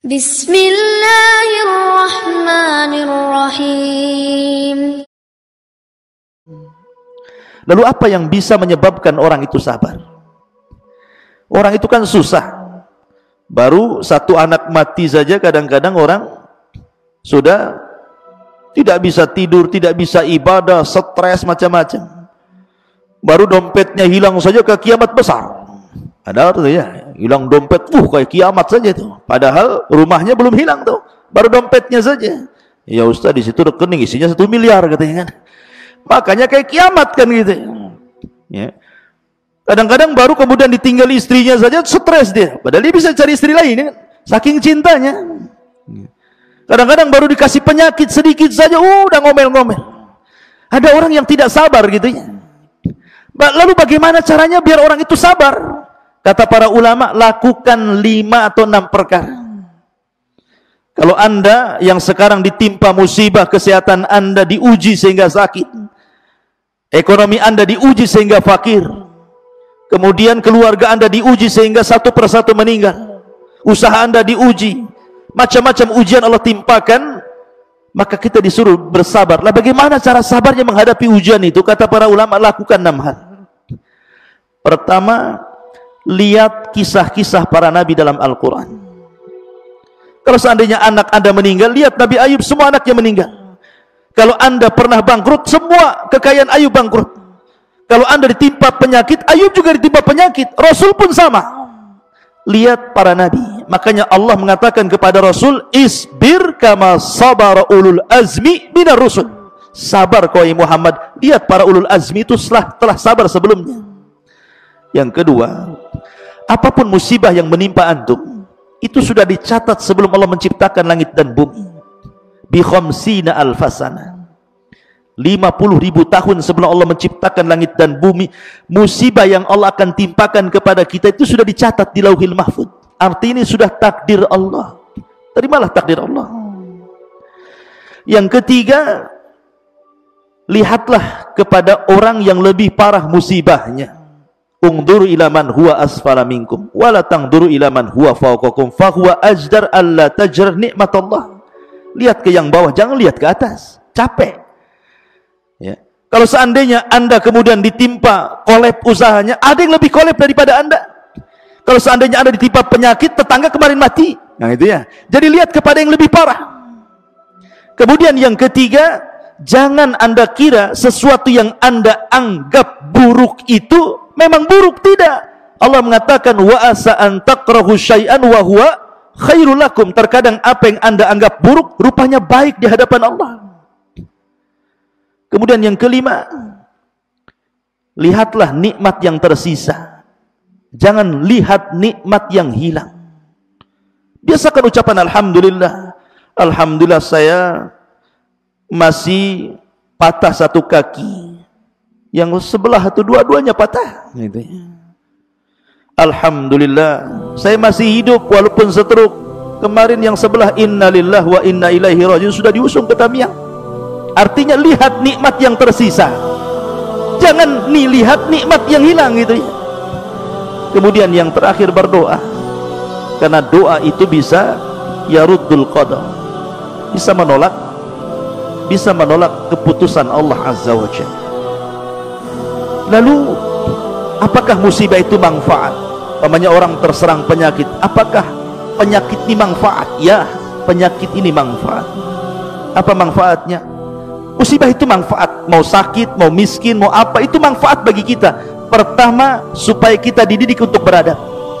Bismillahirrahmanirrahim. Lalu apa yang bisa menyebabkan orang itu sabar? Orang itu kan susah. Baru satu anak mati saja kadang-kadang orang sudah tidak bisa tidur, tidak bisa ibadah, stres macam-macam. Baru dompetnya hilang saja ke kiamat besar. Padahal tuh ya, hilang dompet, kayak kiamat saja tuh. Padahal rumahnya belum hilang tuh, baru dompetnya saja. Ya Ustaz, di situ rekening isinya 1 miliar katanya kan. Makanya kayak kiamat kan gitu. Ya. Kadang-kadang baru kemudian ditinggal istrinya saja stres dia. Padahal dia bisa cari istri lain kan, saking cintanya. Kadang-kadang baru dikasih penyakit sedikit saja, udah ngomel-ngomel. Ada orang yang tidak sabar gitu ya. Lalu bagaimana caranya biar orang itu sabar? Kata para ulama, lakukan 5 atau 6 perkara. Kalau Anda yang sekarang ditimpa musibah, kesehatan Anda diuji sehingga sakit, ekonomi Anda diuji sehingga fakir, kemudian keluarga Anda diuji sehingga satu persatu meninggal, usaha Anda diuji, macam-macam ujian Allah timpakan, maka kita disuruh bersabar. Lah bagaimana cara sabarnya menghadapi ujian itu? Kata para ulama, lakukan 6 hal. Pertama, lihat kisah-kisah para nabi dalam Al-Quran. Kalau seandainya anak Anda meninggal, lihat Nabi Ayub, semua anaknya meninggal. Kalau Anda pernah bangkrut, semua kekayaan Ayub bangkrut. Kalau Anda ditimpa penyakit, Ayub juga ditimpa penyakit. Rasul pun sama. Lihat para nabi. Makanya Allah mengatakan kepada Rasul, isbir kama sabara ulul azmi minar rusul. Sabar kau Muhammad. Lihat para ulul azmi itu telah sabar sebelumnya. Yang kedua, apapun musibah yang menimpa antum, itu sudah dicatat sebelum Allah menciptakan langit dan bumi. Bi khamsina alfasana. 50.000 tahun sebelum Allah menciptakan langit dan bumi, musibah yang Allah akan timpakan kepada kita itu sudah dicatat di Lauhil Mahfuz. Artinya ini sudah takdir Allah. Terimalah takdir Allah. Yang ketiga, lihatlah kepada orang yang lebih parah musibahnya. Ungduru ila man huwa asfala minkum wala tangduru ila man huwa fawqakum fahuwa ajdar alla tajrar nikmatullah. Lihat ke yang bawah, jangan lihat ke atas. Capek. Ya. Kalau seandainya Anda kemudian ditimpa kolab usahanya, ada yang lebih kolab daripada Anda. Kalau seandainya Anda ditimpa penyakit, tetangga kemarin mati. Nah itu ya. Jadi lihat kepada yang lebih parah. Kemudian yang ketiga, jangan Anda kira sesuatu yang Anda anggap buruk itu memang buruk. Tidak. Allah mengatakan wa asa an takrahu syai'an wa huwa khairul lakum. Terkadang apa yang Anda anggap buruk rupanya baik di hadapan Allah. Kemudian yang kelima, lihatlah nikmat yang tersisa. Jangan lihat nikmat yang hilang. Biasakan ucapan alhamdulillah. Alhamdulillah saya masih patah satu kaki, yang sebelah atau dua-duanya patah gitu. Alhamdulillah saya masih hidup walaupun stroke. Kemarin yang sebelah innalillahi wa inna ilaihi rajiun sudah diusung ke Tamiang. Artinya lihat nikmat yang tersisa, jangan lihat nikmat yang hilang gitu ya. Kemudian yang terakhir, berdoa, karena doa itu bisa yaruddul qadar, bisa menolak keputusan Allah Azza wa Jalla. Lalu apakah musibah itu manfaat? Namanya orang terserang penyakit, apakah penyakit ini manfaat? Ya, penyakit ini manfaat. Apa manfaatnya? Musibah itu manfaat. Mau sakit, mau miskin, mau apa, itu manfaat bagi kita. Pertama, supaya kita dididik untuk beradab.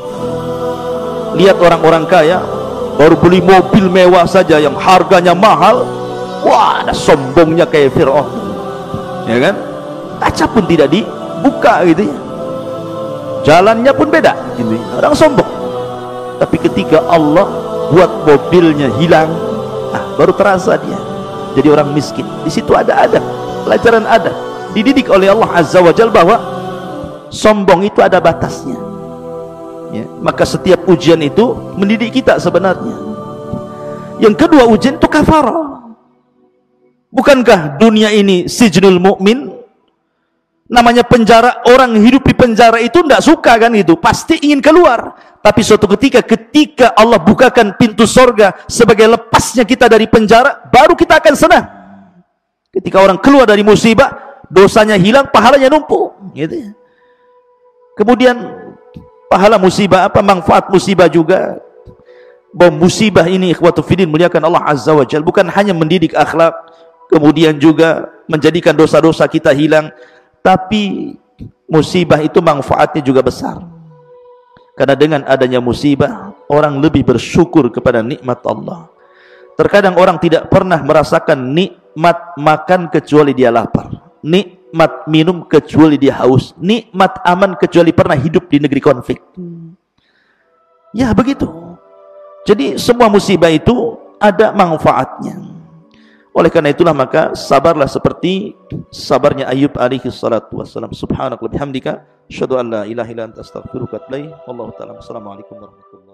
Lihat orang-orang kaya baru beli mobil mewah saja yang harganya mahal, wah, ada sombongnya kayak Fir'aun, ya kan? Kaca pun tidak dibuka gitu ya, jalannya pun beda gitu. Orang sombong. Tapi ketika Allah buat mobilnya hilang, baru terasa dia jadi orang miskin. Di situ ada adab, pelajaran adab, dididik oleh Allah Azza wa Jalla bahwa sombong itu ada batasnya ya. Maka setiap ujian itu mendidik kita sebenarnya. Yang kedua, ujian itu kafarah. Bukankah dunia ini sijnul mukmin? Namanya penjara, orang hidup di penjara itu tidak suka kan, itu pasti ingin keluar. Tapi suatu ketika Allah bukakan pintu sorga sebagai lepasnya kita dari penjara, baru kita akan senang. Ketika orang keluar dari musibah, dosanya hilang, pahalanya numpuk, gitu ya. Kemudian pahala musibah apa? Manfaat musibah juga. Bahwa musibah ini ikhwatu fiddin muliakan Allah Azza wa Jalla, bukan hanya mendidik akhlak, kemudian juga menjadikan dosa-dosa kita hilang, tapi musibah itu manfaatnya juga besar. Karena dengan adanya musibah, orang lebih bersyukur kepada nikmat Allah. Terkadang orang tidak pernah merasakan nikmat makan kecuali dia lapar, nikmat minum kecuali dia haus, nikmat aman kecuali pernah hidup di negeri konflik. Ya begitu. Jadi semua musibah itu ada manfaatnya. Oleh karena itulah maka sabarlah seperti sabarnya Ayub alaihi salatu wassalam. Subhanallah bihamdika, asyhadu an la ilaha illa anta astaghfiruka wa atubu ilaik. Wallahu ta'ala. Assalamualaikum warahmatullahi wabarakatuh.